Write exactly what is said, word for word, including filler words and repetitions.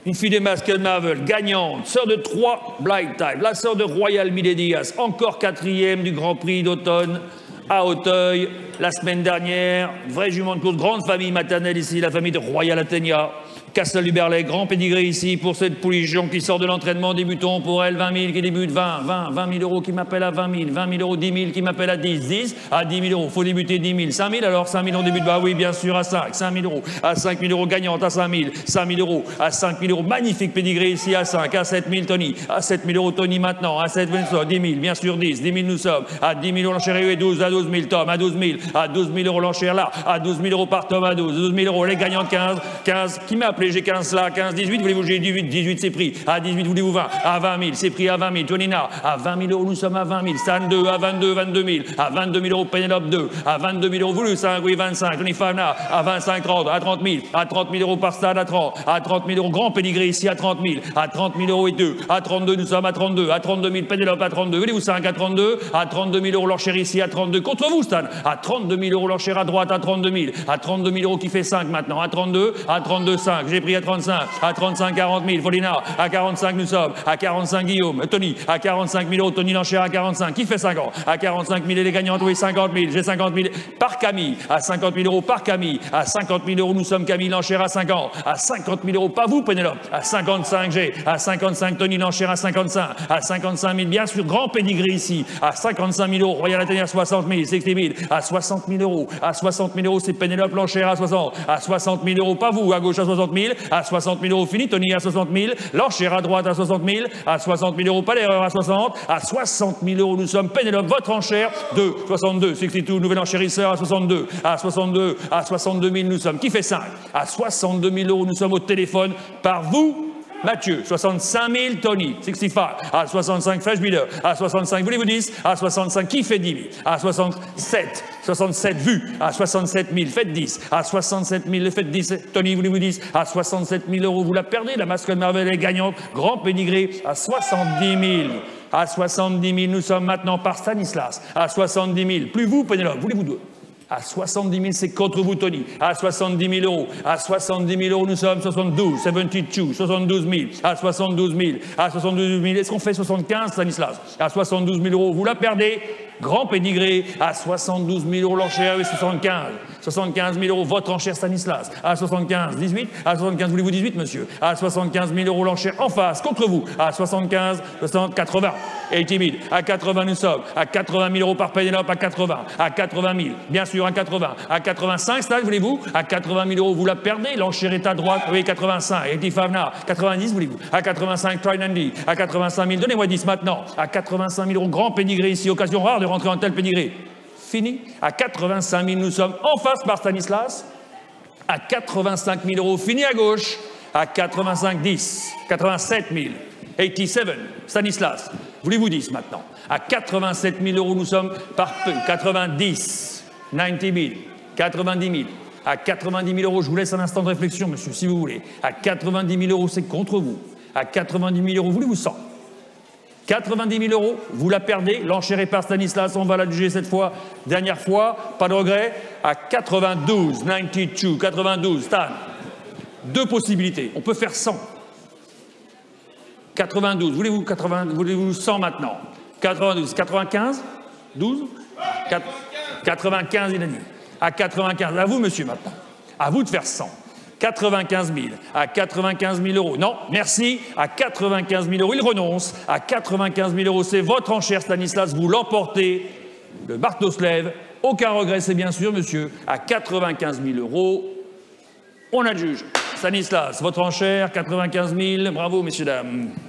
Une fille des Masked Marvel, gagnante, sœur de trois Blind Type, la sœur de Royal Miledias, encore quatrième du Grand Prix d'automne à Auteuil. La semaine dernière, vraie jument de course, grande famille maternelle ici, la famille de Royal Athenia. Castel-du-Berlay, grand pédigré ici pour cette poulichon qui sort de l'entraînement. Débutons pour elle, vingt mille qui débute, vingt, vingt, vingt mille euros qui m'appelle à vingt mille, vingt mille euros, dix mille qui m'appelle à dix, dix, à dix mille euros, faut débuter dix mille, cinq mille alors, cinq mille on débute, bah oui, bien sûr, à cinq, cinq mille euros, à cinq mille euros gagnante, à cinq mille, cinq mille euros, à cinq mille euros, magnifique pédigré ici, à cinq, à sept mille Tony, à sept mille euros Tony maintenant, à sept mille, dix mille, bien sûr dix, dix mille nous sommes, à dix mille euros l'enchère et douze, à douze mille Tom, à douze mille, à douze mille euros l'enchère là, à douze mille euros par Tom, à douze, douze mille euros, les gagnantes quinze, quinze, qui m'a appelé, j'ai quinze là, quinze, dix-huit, voulez-vous, j'ai dix-huit, dix-huit c'est pris, à dix-huit, voulez-vous vingt, à vingt mille, c'est pris à vingt mille, Tonina, à vingt mille euros, nous sommes à vingt mille, Stan deux, à vingt-deux, vingt-deux mille, à vingt-deux mille euros, Penelope deux, à vingt-deux mille euros, voulu cinq, oui, vingt-cinq, Tony Fana, à vingt-cinq, trente, à trente mille, à trente mille euros par stade, à trente, à trente mille euros, grand pédigré ici, à trente mille, à trente mille euros et deux, à trente-deux, nous sommes à trente-deux, à trente-deux mille, Penelope à trente-deux, voulez-vous cinq, à trente-deux, à trente-deux mille euros, l'enchère ici, à trente-deux, contre vous, Stan, à trente-deux mille euros, l'enchère à droite, à trente-deux mille, à trente-deux mille euros qui fait cinq maintenant, à trente-deux, à trente-deux, cinq, j'ai pris à trente-cinq, à trente-cinq, quarante mille, Folina, à quarante-cinq nous sommes, à quarante-cinq Guillaume, Tony, à quarante-cinq mille euros, Tony l'enchère à quarante-cinq, qui fait cinquante, à quarante-cinq mille et les gagnantes, oui, cinquante mille, j'ai cinquante mille par Camille, à cinquante mille euros par Camille, à cinquante mille euros nous sommes Camille l'enchère à cinquante, à cinquante mille euros, pas vous Pénélope, à cinquante-cinq j'ai, à cinquante-cinq Tony l'enchère à cinquante-cinq, à cinquante-cinq mille, bien sûr, grand pédigré ici, à cinquante-cinq mille euros, Royal Athenia à soixante mille, soixante mille, à soixante mille euros, à soixante mille euros, c'est Pénélope l'enchère à soixante, à soixante mille euros, pas vous, à gauche à soixante mille, à soixante mille euros, fini, Tony à soixante mille, l'enchère à droite à soixante mille, à soixante mille euros, pas l'erreur à soixante, à soixante mille euros, nous sommes Pénélope, votre enchère de soixante-deux, soixante-deux, nouvel enchérisseur à soixante-deux, à soixante-deux, à soixante-deux mille, nous sommes, qui fait cinq, à soixante-deux mille euros, nous sommes au téléphone par vous, Mathieu, soixante-cinq mille, Tony, soixante-cinq, à soixante-cinq, Fresh Builder, à soixante-cinq, voulez-vous dix, à soixante-cinq, qui fait dix mille, à soixante-sept, soixante-sept vues, à soixante-sept mille, faites dix, à soixante-sept mille, faites dix, Tony, voulez-vous dix, à soixante-sept mille euros, vous la perdez, la Masked Marvel est gagnante, grand pédigré, à soixante-dix mille. À soixante-dix mille, nous sommes maintenant par Stanislas, à soixante-dix mille, plus vous, Pénélope, voulez-vous deux? À soixante-dix mille, c'est contre vous, Tony. À soixante-dix mille euros. À soixante-dix mille euros, nous sommes soixante-douze, soixante-douze, soixante-douze mille. À soixante-douze mille. À soixante-douze mille. Est-ce qu'on fait soixante-quinze, Stanislas? À soixante-douze mille euros, vous la perdez. Grand pédigré. À soixante-douze mille euros, l'enchère, et soixante-quinze. soixante-quinze mille euros, votre enchère, Stanislas. À soixante-quinze, dix-huit. À soixante-quinze, voulez-vous dix-huit, monsieur? À soixante-quinze mille euros, l'enchère en face, contre vous. À soixante-quinze, soixante, quatre-vingts. quatre-vingts mille. À quatre-vingts, nous sommes. À quatre-vingt mille euros par Pénélope, à quatre-vingts. À quatre-vingt mille. Bien sûr, à quatre-vingts. À quatre-vingt-cinq, Stan, voulez-vous? À quatre-vingt mille euros, vous la perdez. L'enchère est à droite. Oui, quatre-vingt-cinq. Et Tifavna. quatre-vingt-dix, voulez-vous? À quatre-vingt-cinq, Trinandy. À quatre-vingt-cinq mille. Donnez-moi dix maintenant. À quatre-vingt-cinq mille euros, grand pédigré ici. Occasion rare de rentrer en tel pédigré. Fini. À quatre-vingt-cinq mille, nous sommes en face par Stanislas. À quatre-vingt-cinq mille euros, fini à gauche. À quatre-vingt-cinq, dix. quatre-vingt-sept mille. quatre-vingt-sept, Stanislas. Voulez-vous dix maintenant? À quatre-vingt-sept mille euros, nous sommes par peu. quatre-vingt-dix. quatre-vingt-dix mille. quatre-vingt-dix mille. À quatre-vingt-dix mille euros, je vous laisse un instant de réflexion, monsieur, si vous voulez. À quatre-vingt-dix mille euros, c'est contre vous. À quatre-vingt-dix mille euros, voulez-vous cent? quatre-vingt-dix mille euros, vous la perdez. L'enchère est par Stanislas, on va la juger cette fois. Dernière fois, pas de regret. À quatre-vingt-douze, quatre-vingt-douze, quatre-vingt-douze, Stan. Deux possibilités. On peut faire cent. quatre-vingt-douze, voulez-vous quatre-vingts, voulez-vous cent maintenant? quatre-vingt-douze, quatre-vingt-quinze, douze, quatre-vingt-quinze, il a dit. À quatre-vingt-quinze, à vous, monsieur, maintenant. À vous de faire cent. quatre-vingt-quinze mille, à quatre-vingt-quinze mille euros. Non, merci, à quatre-vingt-quinze mille euros, il renonce. À quatre-vingt-quinze mille euros, c'est votre enchère, Stanislas, vous l'emportez. Le marteau se lève. Aucun regret, c'est bien sûr, monsieur. À quatre-vingt-quinze mille euros, on adjuge. Stanislas, votre enchère, quatre-vingt-quinze mille. Bravo, messieurs, dames.